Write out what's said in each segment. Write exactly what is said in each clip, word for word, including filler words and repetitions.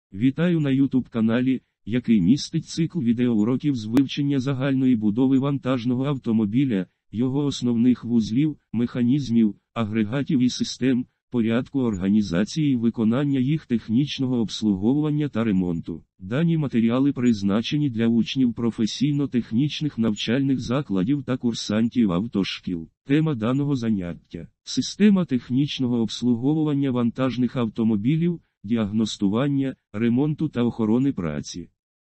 Вітаю на YouTube каналі, який містить цикл відеоуроків з вивчення загальної будови вантажного автомобіля, його основних вузлів, механізмів, агрегатів і систем, порядку організації і виконання їх технічного обслуговування та ремонту. Дані матеріали призначені для учнів професійно-технічних навчальних закладів та курсантів автошкіл. Тема даного заняття – система технічного обслуговування вантажних автомобілів, діагностування, ремонту та охорони праці.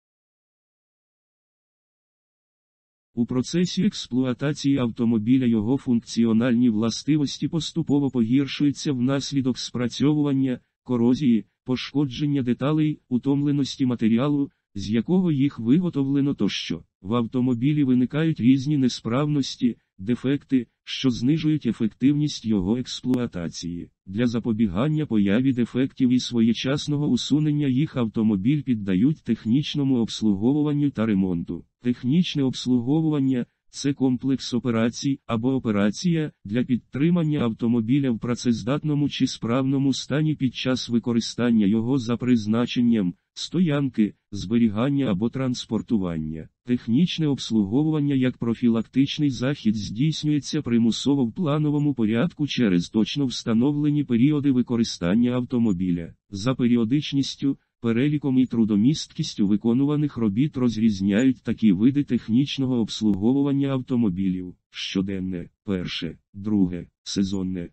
У процесі експлуатації автомобіля його функціональні властивості поступово погіршуються внаслідок спрацьовування, корозії, пошкодження деталей, утомленості матеріалу, з якого їх виготовлено тощо. В автомобілі виникають різні несправності, дефекти, що знижують ефективність його експлуатації. Для запобігання появі дефектів і своєчасного усунення їх автомобіль піддають технічному обслуговуванню та ремонту. Технічне обслуговування – це комплекс операцій або операція для підтримання автомобіля в працездатному чи справному стані під час використання його за призначенням, стоянки, зберігання або транспортування. Технічне обслуговування як профілактичний захід здійснюється примусово в плановому порядку через точно встановлені періоди використання автомобіля. За періодичністю, переліком і трудомісткістю виконуваних робіт розрізняють такі види технічного обслуговування автомобілів: щоденне, перше, друге, сезонне.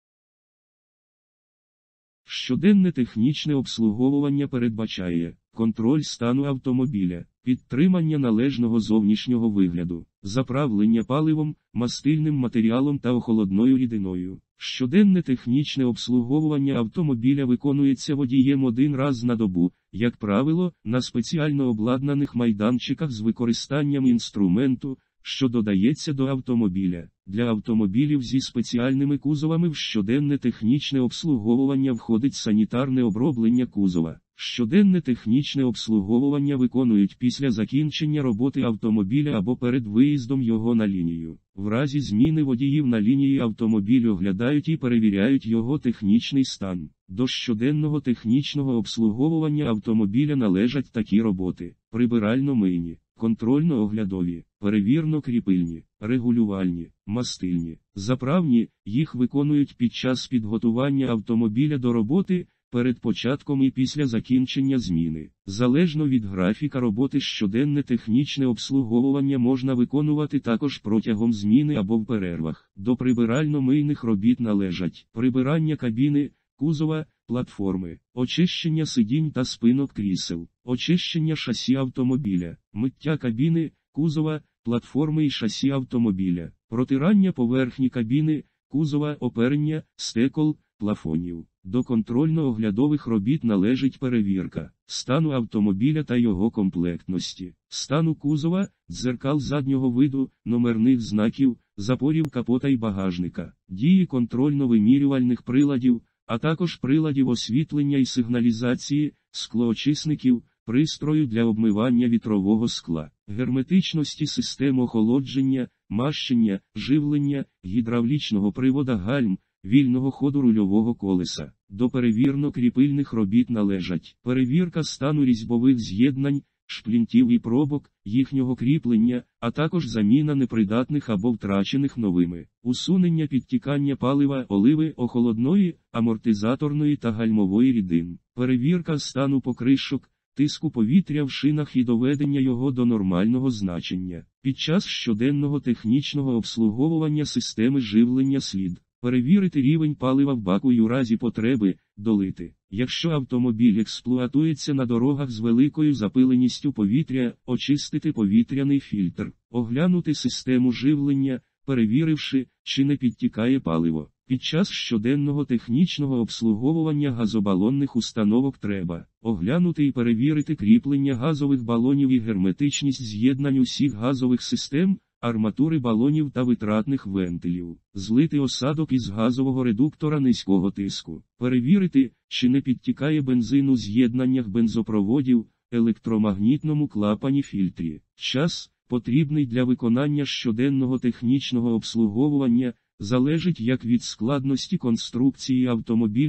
Щоденне технічне обслуговування передбачає контроль стану автомобіля, підтримання належного зовнішнього вигляду, заправлення паливом, мастильним матеріалом та охолодною рідиною. Щоденне технічне обслуговування автомобіля виконується водієм один раз на добу, як правило, на спеціально обладнаних майданчиках з використанням інструменту, що додається до автомобіля. Для автомобілів зі спеціальними кузовами в щоденне технічне обслуговування входить санітарне оброблення кузова. Щоденне технічне обслуговування виконують після закінчення роботи автомобіля або перед виїздом його на лінію. В разі зміни водіїв на лінії автомобіль оглядають і перевіряють його технічний стан. До щоденного технічного обслуговування автомобіля належать такі роботи: прибирально-мийні, контрольно-оглядові, перевірно-кріпильні, регулювальні, мастильні, заправні. Їх виконують під час підготування автомобіля до роботи, перед початком і після закінчення зміни. Залежно від графіка роботи щоденне технічне обслуговування можна виконувати також протягом зміни або в перервах. До прибирально-мийних робіт належать прибирання кабіни, кузова, платформи, очищення сидінь та спинок крісел, очищення шасі автомобіля, миття кабіни, кузова, платформи і шасі автомобіля, протирання поверхні кабіни, кузова, оперення, стекол, плафонів. До контрольно-оглядових робіт належить перевірка стану автомобіля та його комплектності, стану кузова, дзеркал заднього виду, номерних знаків, запорів капота і багажника, дії контрольно-вимірювальних приладів, а також приладів освітлення і сигналізації, склоочисників, пристрою для обмивання вітрового скла, герметичності систем охолодження, мащення, живлення, гідравлічного привода гальм, вільного ходу рульового колеса. До перевірно-кріпильних робіт належать перевірка стану різьбових з'єднань, шплінтів і пробок, їхнього кріплення, а також заміна непридатних або втрачених новими, усунення підтікання палива, оливи, охолодної, амортизаторної та гальмової рідин, перевірка стану покришок, тиску повітря в шинах і доведення його до нормального значення. Під час щоденного технічного обслуговування системи живлення слід перевірити рівень палива в баку і у разі потреби долити. Якщо автомобіль експлуатується на дорогах з великою запиленістю повітря, очистити повітряний фільтр, оглянути систему живлення, перевіривши, чи не підтікає паливо. Під час щоденного технічного обслуговування газобалонних установок треба оглянути і перевірити кріплення газових балонів і герметичність з'єднань усіх газових систем, арматури балонів та витратних вентилів, злити осадок із газового редуктора низького тиску, перевірити, чи не підтікає бензин у з'єднаннях бензопроводів, електромагнітному клапані фільтрі. Час, потрібний для виконання щоденного технічного обслуговування, залежить як від складності конструкції автомобіля,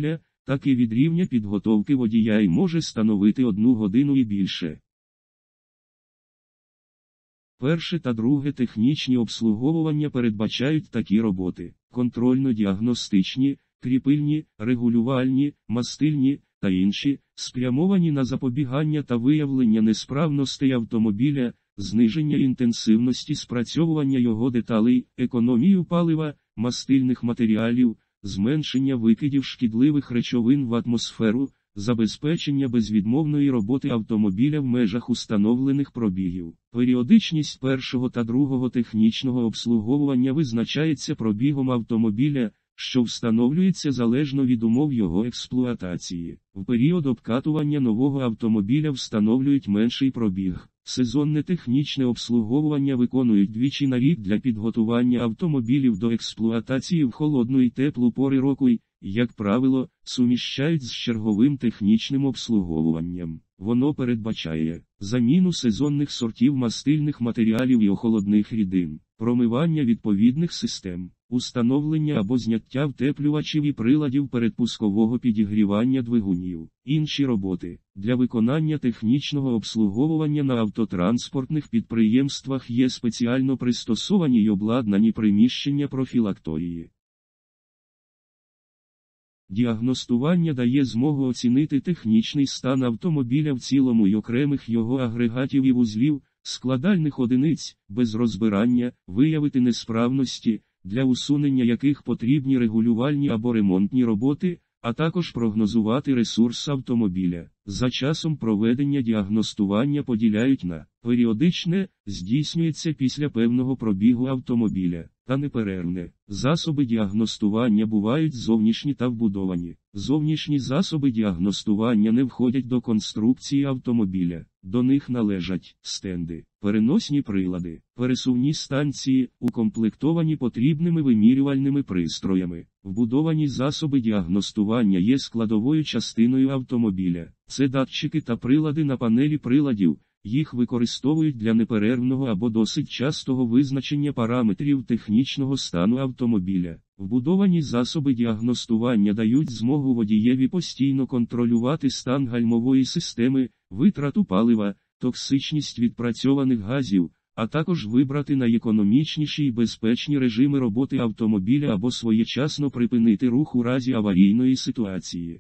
так і від рівня підготовки водія і може становити одну годину і більше. Перше та друге технічні обслуговування передбачають такі роботи: контрольно-діагностичні, кріпильні, регулювальні, мастильні та інші, спрямовані на запобігання та виявлення несправностей автомобіля, зниження інтенсивності спрацьовування його деталей, економію палива, мастильних матеріалів, зменшення викидів шкідливих речовин в атмосферу, забезпечення безвідмовної роботи автомобіля в межах установлених пробігів. Періодичність першого та другого технічного обслуговування визначається пробігом автомобіля, що встановлюється залежно від умов його експлуатації. В період обкатування нового автомобіля встановлюють менший пробіг. Сезонне технічне обслуговування виконують двічі на рік для підготування автомобілів до експлуатації в холодну і теплу пори року і, як правило, суміщають з черговим технічним обслуговуванням. Воно передбачає заміну сезонних сортів мастильних матеріалів і охолодних рідин, промивання відповідних систем, установлення або зняття втеплювачів і приладів передпускового підігрівання двигунів. Інші роботи. Для виконання технічного обслуговування на автотранспортних підприємствах є спеціально пристосовані й обладнані приміщення профілакторії. Діагностування дає змогу оцінити технічний стан автомобіля в цілому й окремих його агрегатів і вузлів, складальних одиниць, без розбирання, виявити несправності, для усунення яких потрібні регулювальні або ремонтні роботи, а також прогнозувати ресурс автомобіля. За часом проведення діагностування поділяють на періодичне, здійснюється після певного пробігу автомобіля, та неперервне. Засоби діагностування бувають зовнішні та вбудовані. Зовнішні засоби діагностування не входять до конструкції автомобіля. До них належать стенди, переносні прилади, пересувні станції, укомплектовані потрібними вимірювальними пристроями. Вбудовані засоби діагностування є складовою частиною автомобіля. Це датчики та прилади на панелі приладів. Їх використовують для неперервного або досить частого визначення параметрів технічного стану автомобіля. Вбудовані засоби діагностування дають змогу водієві постійно контролювати стан гальмової системи, витрату палива, токсичність відпрацьованих газів, а також вибрати найекономічніші і безпечні режими роботи автомобіля або своєчасно припинити рух у разі аварійної ситуації.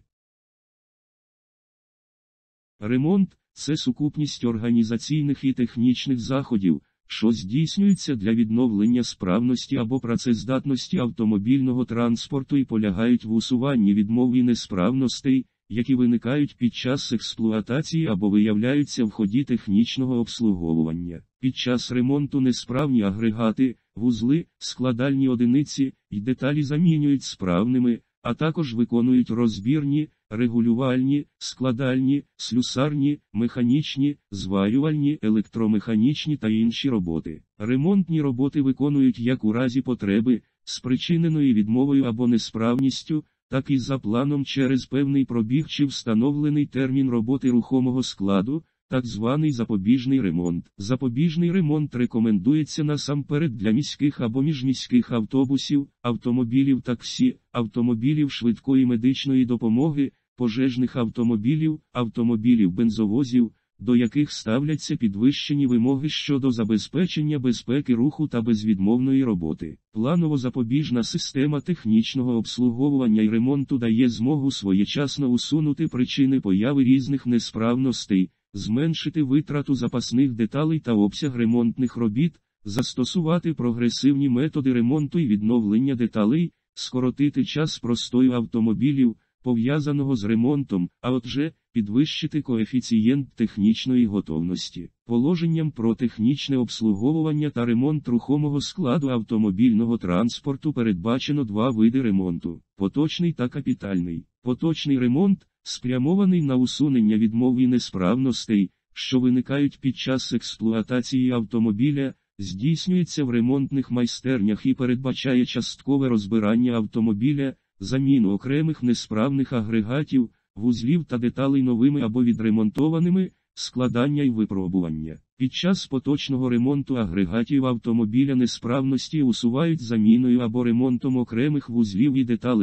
Ремонт – це сукупність організаційних і технічних заходів, що здійснюються для відновлення справності або працездатності автомобільного транспорту і полягають в усуванні відмов і несправностей, які виникають під час експлуатації або виявляються в ході технічного обслуговування. Під час ремонту несправні агрегати, вузли, складальні одиниці й деталі замінюють справними, а також виконують розбірні, регулювальні, складальні, слюсарні, механічні, зварювальні, електромеханічні та інші роботи. Ремонтні роботи виконують як у разі потреби, спричиненої відмовою або несправністю, так і за планом через певний пробіг чи встановлений термін роботи рухомого складу, так званий запобіжний ремонт. Запобіжний ремонт рекомендується насамперед для міських або міжміських автобусів, автомобілів таксі, автомобілів швидкої медичної допомоги, пожежних автомобілів, автомобілів бензовозів, до яких ставляться підвищені вимоги щодо забезпечення безпеки руху та безвідмовної роботи. Планово-запобіжна система технічного обслуговування і ремонту дає змогу своєчасно усунути причини появи різних несправностей, зменшити витрату запасних деталей та обсяг ремонтних робіт, застосувати прогресивні методи ремонту і відновлення деталей, скоротити час простою автомобілів, пов'язаного з ремонтом, а отже, підвищити коефіцієнт технічної готовності. Положенням про технічне обслуговування та ремонт рухомого складу автомобільного транспорту передбачено два види ремонту – поточний та капітальний. Поточний ремонт – спрямований на усунення відмов і несправностей, що виникають під час експлуатації автомобіля, здійснюється в ремонтних майстернях і передбачає часткове розбирання автомобіля, заміну окремих несправних агрегатів, вузлів та деталей новими або відремонтованими, складання і випробування. Під час поточного ремонту агрегатів автомобіля несправності усувають заміною або ремонтом окремих вузлів і деталей,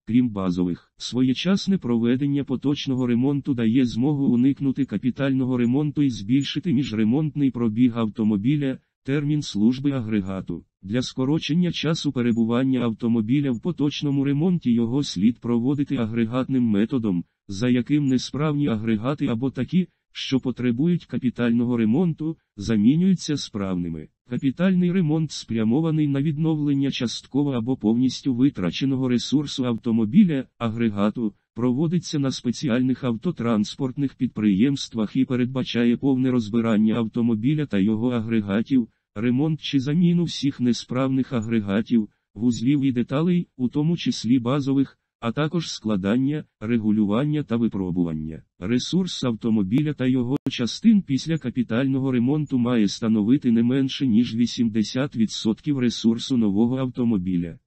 крім базових. Своєчасне проведення поточного ремонту дає змогу уникнути капітального ремонту і збільшити міжремонтний пробіг автомобіля, термін служби агрегату. Для скорочення часу перебування автомобіля в поточному ремонті його слід проводити агрегатним методом, за яким несправні агрегати або такі, що потребують капітального ремонту, замінюються справними. Капітальний ремонт спрямований на відновлення частково або повністю витраченого ресурсу автомобіля, агрегату, проводиться на спеціальних автотранспортних підприємствах і передбачає повне розбирання автомобіля та його агрегатів, ремонт чи заміну всіх несправних агрегатів, вузлів і деталей, у тому числі базових, а також складання, регулювання та випробування. Ресурс автомобіля та його частин після капітального ремонту має становити не менше ніж вісімдесят відсотків ресурсу нового автомобіля.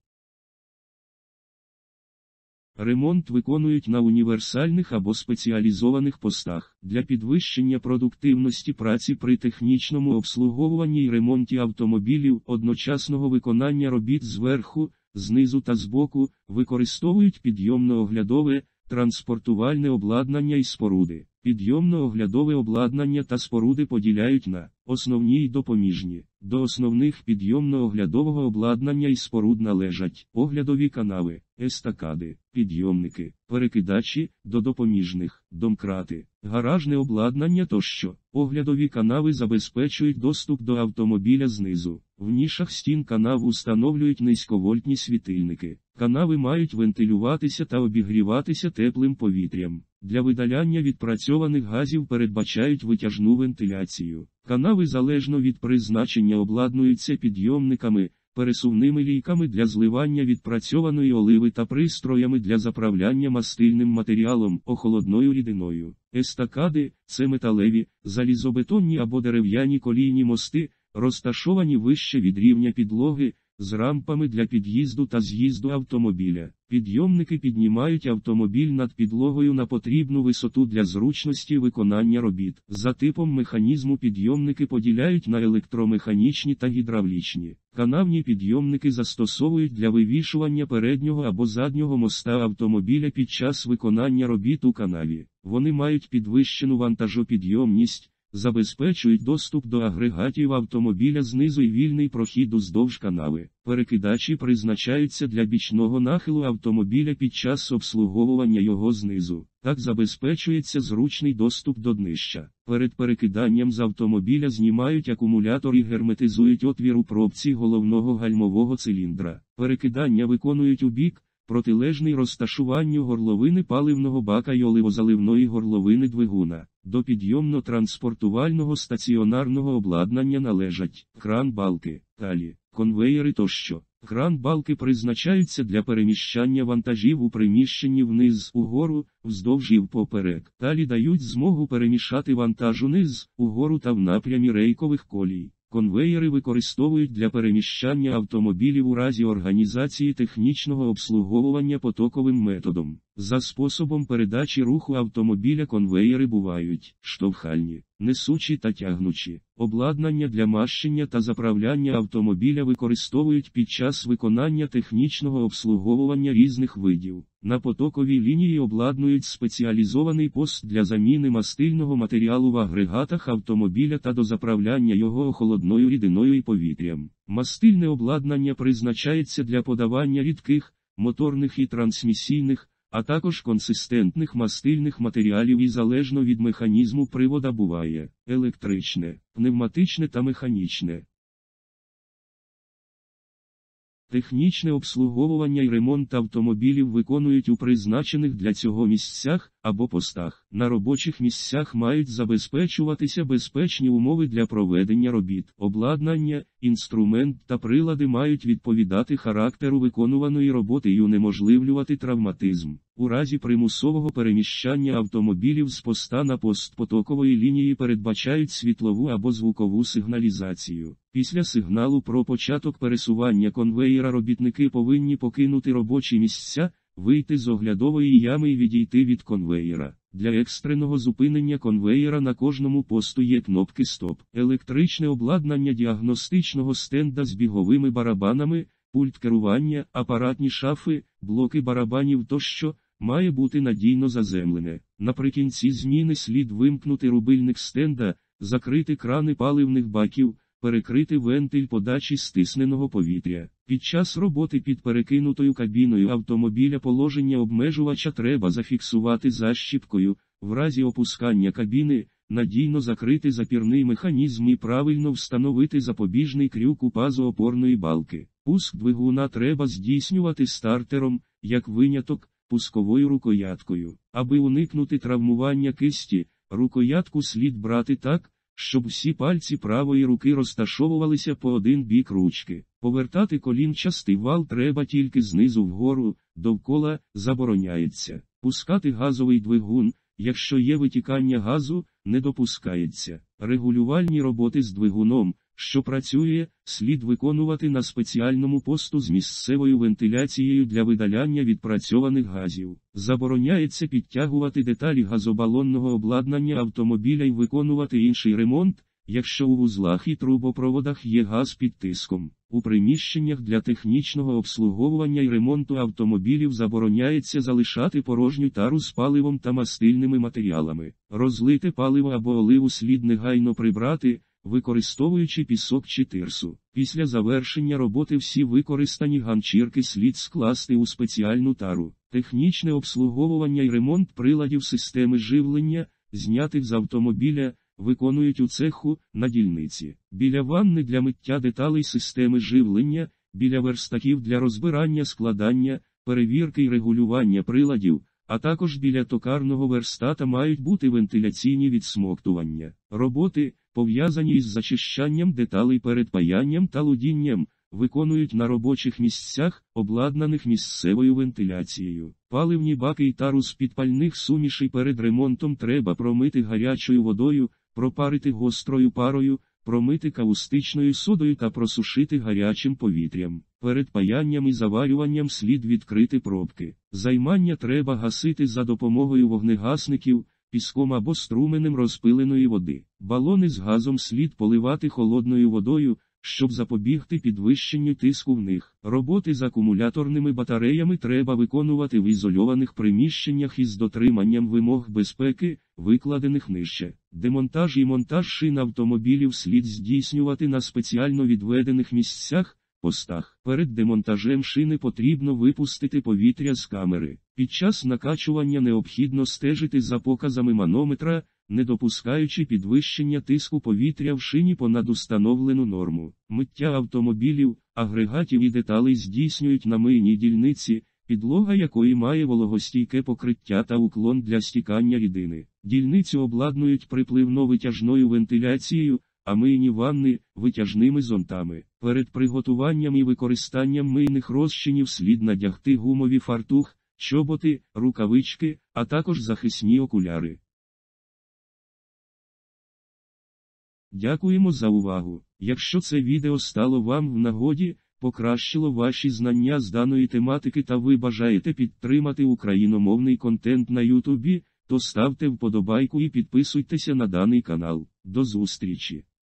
Ремонт виконують на універсальних або спеціалізованих постах. Для підвищення продуктивності праці при технічному обслуговуванні і ремонті автомобілів одночасного виконання робіт зверху, знизу та збоку, використовують підйомно-оглядове, транспортувальне обладнання і споруди. Підйомно-оглядове обладнання та споруди поділяють на основні й допоміжні. До основних підйомно-оглядового обладнання і споруд належать оглядові канави, естакади, підйомники, перекидачі, до допоміжних, домкрати, гаражне обладнання тощо. Оглядові канави забезпечують доступ до автомобіля знизу. В нішах стін канав установлюють низьковольтні світильники. Канави мають вентилюватися та обігріватися теплим повітрям. Для видаляння відпрацьованих газів передбачають витяжну вентиляцію. Канави залежно від призначення обладнуються підйомниками, пересувними лійками для зливання відпрацьованої оливи та пристроями для заправляння мастильним матеріалом, охолодною рідиною. Естакади – це металеві, залізобетонні або дерев'яні колійні мости, розташовані вище від рівня підлоги, з рампами для під'їзду та з'їзду автомобіля. Підйомники піднімають автомобіль над підлогою на потрібну висоту для зручності виконання робіт. За типом механізму підйомники поділяють на електромеханічні та гідравлічні. Канавні підйомники застосовують для вивішування переднього або заднього моста автомобіля під час виконання робіт у канаві. Вони мають підвищену вантажопідйомність, забезпечують доступ до агрегатів автомобіля знизу і вільний прохід уздовж канави. Перекидачі призначаються для бічного нахилу автомобіля під час обслуговування його знизу. Так забезпечується зручний доступ до днища. Перед перекиданням з автомобіля знімають акумулятор і герметизують отвір у пробці головного гальмового циліндра. Перекидання виконують у бік, протилежний розташуванню горловини паливного бака й оливозаливної горловини двигуна. До підйомно-транспортувального стаціонарного обладнання належать кран-балки, талі, конвеєри тощо. Кран-балки призначаються для переміщання вантажів у приміщенні вниз, угору, вздовж і впоперек. Талі дають змогу перемішати вантаж униз, угору та в напрямі рейкових колій. Конвеєри використовують для переміщання автомобілів у разі організації технічного обслуговування потоковим методом. За способом передачі руху автомобіля конвеєри бувають штовхальні, несучі та тягнучі. Обладнання для мащення та заправляння автомобіля використовують під час виконання технічного обслуговування різних видів. На потоковій лінії обладнують спеціалізований пост для заміни мастильного матеріалу в агрегатах автомобіля та до заправляння його охолодною рідиною і повітрям. Мастильне обладнання призначається для подавання рідких, моторних і трансмісійних, а також консистентних мастильних матеріалів і залежно від механізму привода буває електричне, пневматичне та механічне. Технічне обслуговування і ремонт автомобілів виконують у призначених для цього місцях або постах. На робочих місцях мають забезпечуватися безпечні умови для проведення робіт. Обладнання, інструмент та прилади мають відповідати характеру виконуваної роботи і унеможливлювати травматизм. У разі примусового переміщання автомобілів з поста на пост потокової лінії передбачають світлову або звукову сигналізацію. Після сигналу про початок пересування конвеєра робітники повинні покинути робочі місця, вийти з оглядової ями і відійти від конвеєра. Для екстреного зупинення конвеєра на кожному посту є кнопки «Стоп». Електричне обладнання діагностичного стенда з біговими барабанами, пульт керування, апаратні шафи, блоки барабанів тощо, має бути надійно заземлене. Наприкінці зміни слід вимкнути рубильник стенда, закрити крани паливних баків, перекрити вентиль подачі стисненого повітря. Під час роботи під перекинутою кабіною автомобіля положення обмежувача треба зафіксувати защіпкою, в разі опускання кабіни, надійно закрити запірний механізм і правильно встановити запобіжний крюк у пазу опорної балки. Пуск двигуна треба здійснювати стартером, як виняток, пусковою рукояткою. Аби уникнути травмування кисті, рукоятку слід брати так, щоб всі пальці правої руки розташовувалися по один бік ручки. Повертати колінчастий вал треба тільки знизу вгору, довкола забороняється. Пускати газовий двигун, якщо є витікання газу, не допускається. Регулювальні роботи з двигуном, що працює, слід виконувати на спеціальному посту з місцевою вентиляцією для видаляння відпрацьованих газів. Забороняється підтягувати деталі газобалонного обладнання автомобіля і виконувати інший ремонт, якщо у вузлах і трубопроводах є газ під тиском. У приміщеннях для технічного обслуговування і ремонту автомобілів забороняється залишати порожню тару з паливом та мастильними матеріалами. Розлите паливо або оливу слід негайно прибрати, використовуючи пісок чи тирсу. Після завершення роботи всі використані ганчірки слід скласти у спеціальну тару. Технічне обслуговування і ремонт приладів системи живлення, знятих з автомобіля, виконують у цеху, на дільниці. Біля ванни для миття деталей системи живлення, біля верстаків для розбирання складання, перевірки і регулювання приладів, а також біля токарного верстата мають бути вентиляційні відсмоктування. Роботи, пов'язані із зачищанням деталей перед паянням та лудінням, виконують на робочих місцях, обладнаних місцевою вентиляцією. Паливні баки і тару з підпальних сумішей перед ремонтом треба промити гарячою водою, пропарити гострою парою, промити каустичною содою та просушити гарячим повітрям. Перед паянням і заварюванням слід відкрити пробки. Займання треба гасити за допомогою вогнегасників, піском або струменем розпиленої води. Балони з газом слід поливати холодною водою, щоб запобігти підвищенню тиску в них. Роботи з акумуляторними батареями треба виконувати в ізольованих приміщеннях із дотриманням вимог безпеки, викладених нижче. Демонтаж і монтаж шин автомобілів слід здійснювати на спеціально відведених місцях, постах. Перед демонтажем шини потрібно випустити повітря з камери. Під час накачування необхідно стежити за показами манометра, не допускаючи підвищення тиску повітря в шині понад установлену норму. Миття автомобілів, агрегатів і деталей здійснюють на мийній дільниці, підлога якої має вологостійке покриття та уклон для стікання рідини. Дільницю обладнують припливно-витяжною вентиляцією, а мийні ванни – витяжними зонтами. Перед приготуванням і використанням мийних розчинів слід надягти гумові фартух, чоботи, рукавички, а також захисні окуляри. Дякуємо за увагу. Якщо це відео стало вам в нагоді, покращило ваші знання з даної тематики та ви бажаєте підтримати україномовний контент на ютубі, то ставте вподобайку і підписуйтеся на даний канал. До зустрічі!